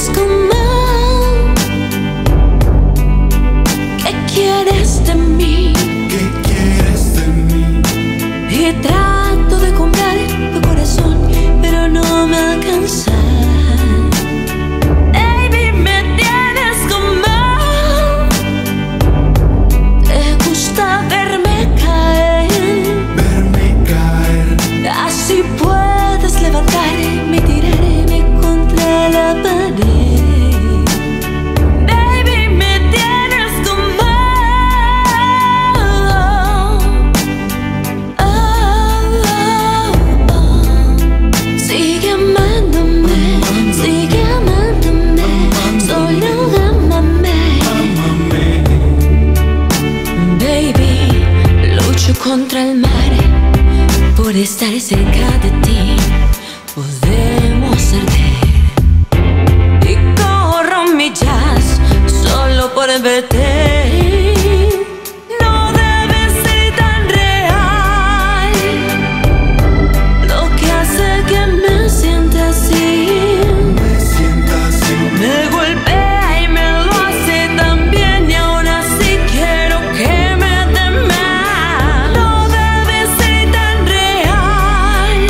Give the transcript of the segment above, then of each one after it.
tienes como? ¿Qué quieres de mí? ¿Qué quieres de mí? Y trato de comprar tu corazón, pero no me alcanza. Baby, me tienes como. ¿Te gusta verme caer? Verme caer. Así puedes levantarme y tirarme contra la pared. Baby, me tienes como. Sigue amándome, sigue amándome, solo ámame. Ámame. Baby, lucho contra el mar por estar cerca de ti. Podemos arder y corro millas solo por verte. No debe ser tan real lo que hace que me sienta así. Me sienta así. Me golpea y me lo hace tan bien, y aún así quiero que me dé más. No debe ser tan real.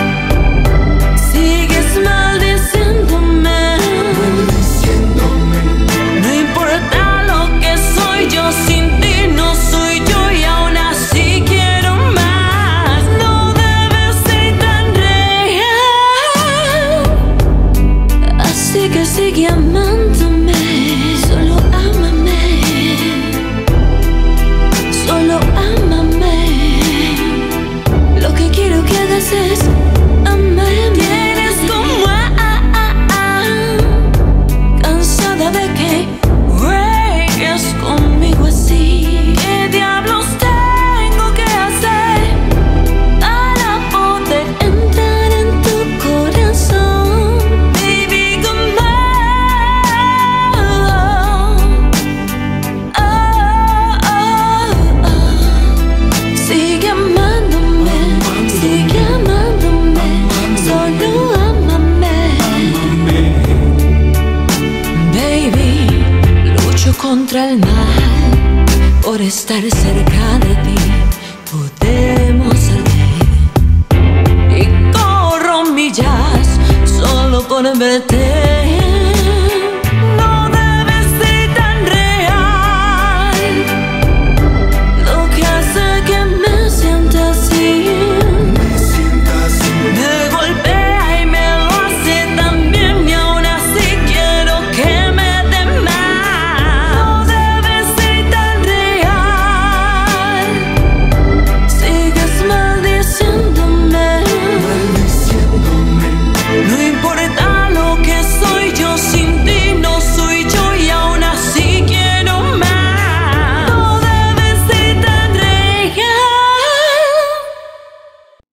Sigues maldiciéndome. Diciéndome. No importa lo que soy, yo sin ti no soy yo, y aún así quiero más. No debe ser tan real. Así que sigue amándome, solo ámame, solo ámame. Lo que quiero que hagas es amarme. Tienes como cansada de que juegues conmigo así. ¿Qué diablos tengo que hacer para poder entrar en tu corazón? Baby, como. Sigue amándome, sigue amándome, solo ámame. Ámame. Baby, lucho contra el mal por estar cerca de ti. Podemos arder y corro millas solo por verte.